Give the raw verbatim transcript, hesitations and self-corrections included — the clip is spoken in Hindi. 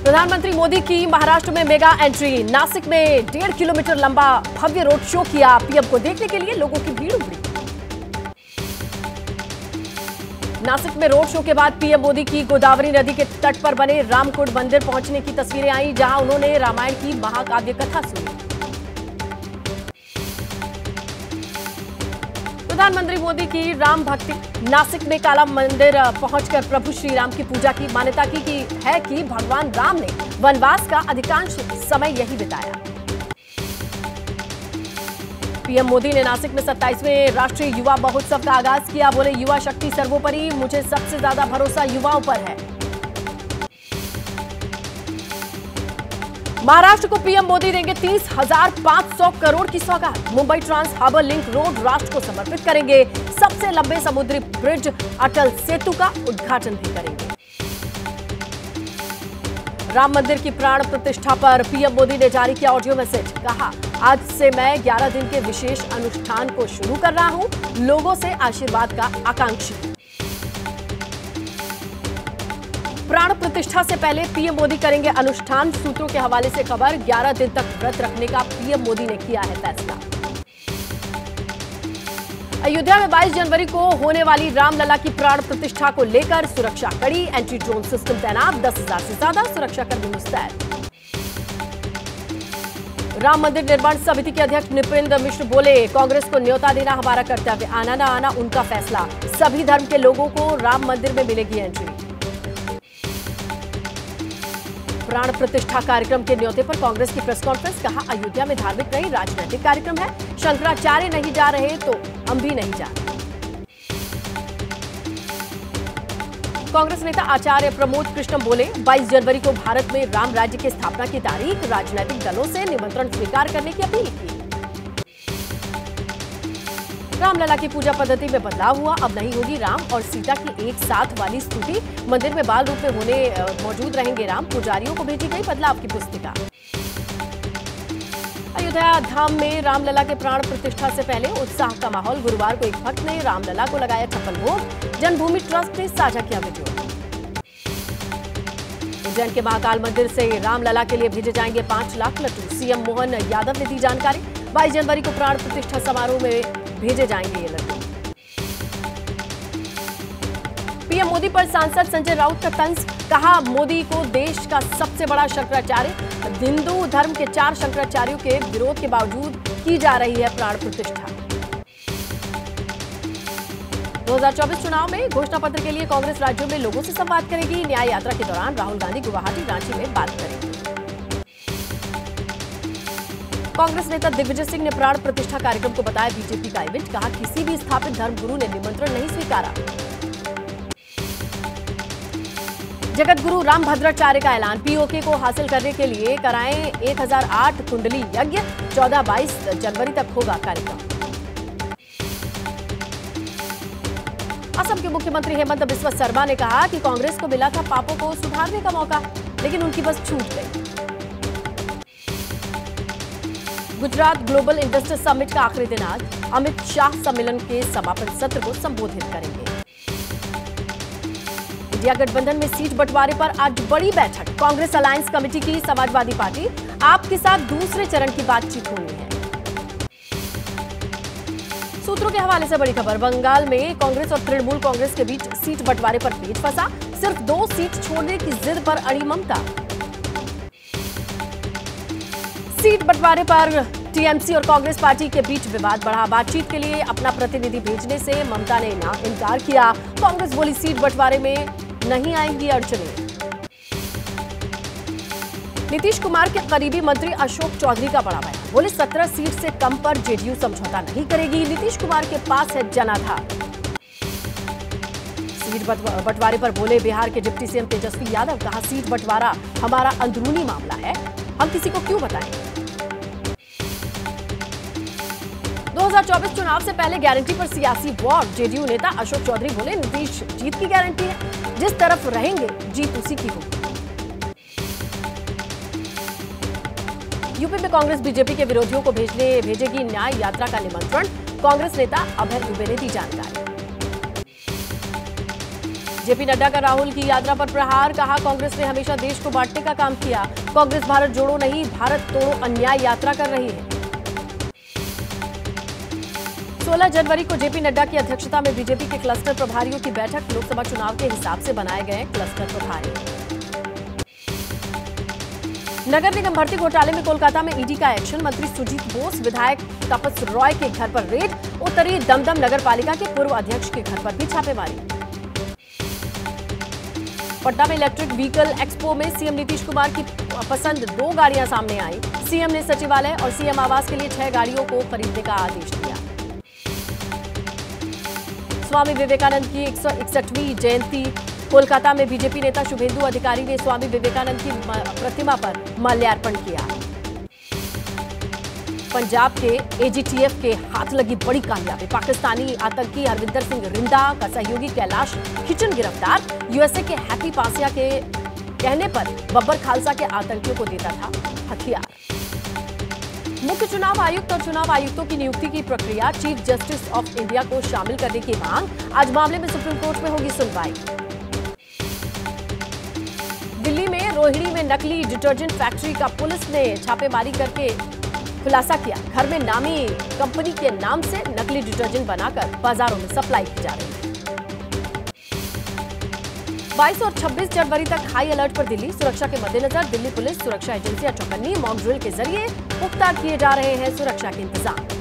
प्रधानमंत्री मोदी की महाराष्ट्र में मेगा एंट्री। नासिक में डेढ़ किलोमीटर लंबा भव्य रोड शो किया। पीएम को देखने के लिए लोगों की भीड़ उमड़ी। नासिक में रोड शो के बाद पीएम मोदी की गोदावरी नदी के तट पर बने रामकुंड मंदिर पहुंचने की तस्वीरें आई, जहां उन्होंने रामायण की महाकाव्य कथा सुनी। प्रधानमंत्री मोदी की राम भक्ति। नासिक में काला मंदिर पहुंचकर प्रभु श्री राम की पूजा की। मान्यता की, की है कि भगवान राम ने वनवास का अधिकांश समय यही बिताया। पीएम मोदी ने नासिक में सत्ताईसवें राष्ट्रीय युवा महोत्सव का आगाज किया। बोले, युवा शक्ति सर्वोपरि, मुझे सबसे ज्यादा भरोसा युवाओं पर है। महाराष्ट्र को पीएम मोदी देंगे तीस हजार पांच सौ करोड़ की सौगात। Mumbai trans harbour link road राष्ट्र को समर्पित करेंगे। सबसे लंबे समुद्री ब्रिज अटल सेतु का उद्घाटन भी करेंगे। राम मंदिर की प्राण प्रतिष्ठा पर पीएम मोदी ने जारी किया ऑडियो मैसेज। कहा, आज से मैं ग्यारह दिन के विशेष अनुष्ठान को शुरू कर रहा हूं। लोगों से आशीर्वाद का आकांक्षी हूं। प्राण प्रतिष्ठा से पहले पीएम मोदी करेंगे अनुष्ठान। सूत्रों के हवाले से खबर, ग्यारह दिन तक व्रत रखने का पीएम मोदी ने किया है फैसला। अयोध्या में बाईस जनवरी को होने वाली रामलला की प्राण प्रतिष्ठा को लेकर सुरक्षा कड़ी। एंटी ड्रोन सिस्टम तैनात। दस हजार से ज्यादा सुरक्षाकर्मी मुस्तैद। राम मंदिर निर्माण समिति के अध्यक्ष नृपेंद्र मिश्र बोले, कांग्रेस को न्योता देना हमारा कर्तव्य, आना ना आना उनका फैसला। सभी धर्म के लोगों को राम मंदिर में मिलेगी एंट्री। प्राण प्रतिष्ठा कार्यक्रम के न्योते पर कांग्रेस की प्रेस कॉन्फ्रेंस। कहा, अयोध्या में धार्मिक नहीं राजनीतिक कार्यक्रम है। शंकराचार्य नहीं जा रहे तो हम भी नहीं जा रहे। कांग्रेस नेता आचार्य प्रमोद कृष्णम बोले, बाईस जनवरी को भारत में राम राज्य की स्थापना की तारीख। राजनीतिक दलों से निमंत्रण स्वीकार करने की अपील की। रामलला की पूजा पद्धति में बदलाव हुआ। अब नहीं होगी राम और सीता की एक साथ वाली स्तुति। मंदिर में बाल रूप में होने मौजूद रहेंगे राम। पुजारियों को भेजी गई बदलाव की पुस्तिका। अयोध्या धाम में रामलला के प्राण प्रतिष्ठा से पहले उत्साह का माहौल। गुरुवार को एक भक्त ने रामलला को लगाया छप्पन भोग। जन्मभूमि ट्रस्ट ने साझा किया वीडियो। उज्जैन के महाकाल मंदिर से रामलला के लिए भेजे जाएंगे पांच लाख लड्डू। सीएम मोहन यादव ने दी जानकारी। बाईस जनवरी को प्राण प्रतिष्ठा समारोह में भेजे जाएंगे ये लड्डू। पीएम मोदी पर सांसद संजय राउत का तंज। कहा, मोदी को देश का सबसे बड़ा शंकराचार्य। हिंदू धर्म के चार शंकराचार्यों के विरोध के बावजूद की जा रही है प्राण प्रतिष्ठा। दो हज़ार चौबीस चुनाव में घोषणा पत्र के लिए कांग्रेस राज्यों में लोगों से संवाद करेगी। न्याय यात्रा के दौरान राहुल गांधी गुवाहाटी रांची में बात करेंगे। कांग्रेस नेता दिग्विजय सिंह ने प्राण प्रतिष्ठा कार्यक्रम को बताया बीजेपी का इवेंट। कहा, किसी भी स्थापित धर्मगुरु ने निमंत्रण नहीं स्वीकारा। जगत गुरु रामभद्राचार्य का ऐलान। पीओके को हासिल करने के लिए कराएं एक हजार आठ कुंडली यज्ञ। चौदह बाईस जनवरी तक होगा कार्यक्रम। असम के मुख्यमंत्री हेमंत बिस्वा शर्मा ने कहा कि कांग्रेस को मिला था पापों को सुधारने का मौका, लेकिन उनकी बस छूट गई। गुजरात ग्लोबल इन्वेस्टर समिट का आखिरी दिन आज। अमित शाह सम्मेलन के समापन सत्र को संबोधित करेंगे। इंडिया गठबंधन में सीट बंटवारे पर आज बड़ी बैठक। कांग्रेस अलायंस कमेटी की समाजवादी पार्टी आप के साथ दूसरे चरण की बातचीत होनी है। सूत्रों के हवाले से बड़ी खबर, बंगाल में कांग्रेस और तृणमूल कांग्रेस के बीच सीट बंटवारे पर पेच फंसा। सिर्फ दो सीट छोड़ने की जिद पर अड़ी ममता। सीट बंटवारे पर टीएमसी और कांग्रेस पार्टी के बीच विवाद बढ़ा। बातचीत के लिए अपना प्रतिनिधि भेजने से ममता ने इनकार किया। कांग्रेस बोली, सीट बंटवारे में नहीं आएंगी अड़चनें। नीतीश कुमार के करीबी मंत्री अशोक चौधरी का बड़ा बयान। बोले, सत्रह सीट से कम पर जेडीयू समझौता नहीं करेगी। नीतीश कुमार के पास है जनाधार। सीट बंटवारे पर बोले बिहार के डिप्टी सीएम तेजस्वी यादव। कहा, सीट बंटवारा हमारा अंदरूनी मामला है, हम किसी को क्यों बताएं। दो हज़ार चौबीस चुनाव से पहले गारंटी पर सियासी वॉर। जेडीयू नेता अशोक चौधरी बोले, नीतीश जीत की गारंटी है, जिस तरफ रहेंगे जीत उसी की होगी। यूपी में कांग्रेस बीजेपी के विरोधियों को भेजने भेजेगी न्याय यात्रा का निमंत्रण। कांग्रेस नेता अभय दुबे ने दी जानकारी। जेपी नड्डा का राहुल की यात्रा पर प्रहार, कहा कांग्रेस ने हमेशा देश को बांटने का काम किया। कांग्रेस भारत जोड़ो नहीं भारत तोड़ो अन्याय यात्रा कर रही है। सोलह जनवरी को जेपी नड्डा की अध्यक्षता में बीजेपी के क्लस्टर प्रभारियों की बैठक, लोकसभा चुनाव के हिसाब से बनाए गए क्लस्टर प्रभारी। नगर निगम भर्ती घोटाले में कोलकाता में ईडी का एक्शन, मंत्री सुजीत बोस, विधायक तपस रॉय के घर पर रेड, उत्तरी दमदम नगर पालिका के पूर्व अध्यक्ष के घर पर भी छापेमारी। पटना में इलेक्ट्रिक व्हीकल एक्सपो में सीएम नीतीश कुमार की पसंद दो गाड़ियां सामने आई। सीएम ने सचिवालय और सीएम आवास के लिए छह गाड़ियों को खरीदने का आदेश दिया। स्वामी विवेकानंद की एक सौ इकसठवीं जयंती, कोलकाता में बीजेपी नेता शुभेंदु अधिकारी ने स्वामी विवेकानंद की प्रतिमा पर माल्यार्पण किया। पंजाब के एजीटीएफ के हाथ लगी बड़ी कामयाबी, पाकिस्तानी आतंकी हरविंदर सिंह रिंदा का सहयोगी कैलाश खिचन गिरफ्तार। यूएसए के हैप्पी पासिया के कहने पर बब्बर खालसा के आतंकियों को देता था हथियार। मुख्य चुनाव आयुक्त और चुनाव आयुक्तों की नियुक्ति की प्रक्रिया, चीफ जस्टिस ऑफ इंडिया को शामिल करने की मांग, आज मामले में सुप्रीम कोर्ट में होगी सुनवाई। दिल्ली में रोहिणी में नकली डिटर्जेंट फैक्ट्री का पुलिस ने छापेमारी करके खुलासा किया। घर में नामी कंपनी के नाम से नकली डिटर्जेंट बनाकर बाजारों में सप्लाई की जा रही है। बाईस और छब्बीस जनवरी तक हाई अलर्ट पर दिल्ली, सुरक्षा के मद्देनजर दिल्ली पुलिस सुरक्षा एजेंसियां चौकन्नी, मॉक ड्रिल के जरिए पुख्ता किए जा रहे हैं सुरक्षा के इंतजाम।